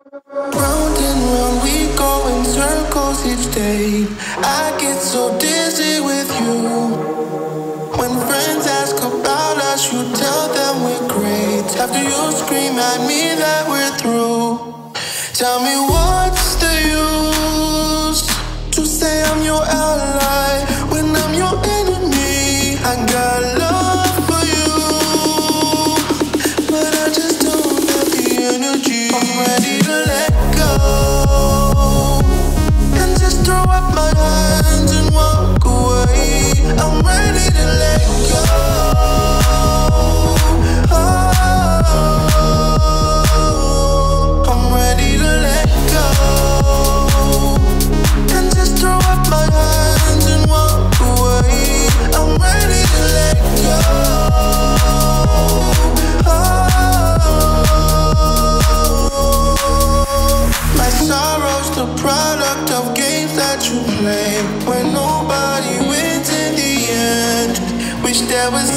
Round and round we go in circles each day. I get so dizzy with you. When friends ask about us, you tell them we're great. After you scream at me that we're through. Tell me what's the use to say I'm your ally when I'm your enemy. I got love for you, but I just don't have the energy. I'm ready to let go and just throw up my hands and walk away. I'm ready to let go. I'm ready to let go and just throw up my hands and walk away. I'm ready to let go. My sorrow's the product of games that you play, where nobody wins in the end. Wish there was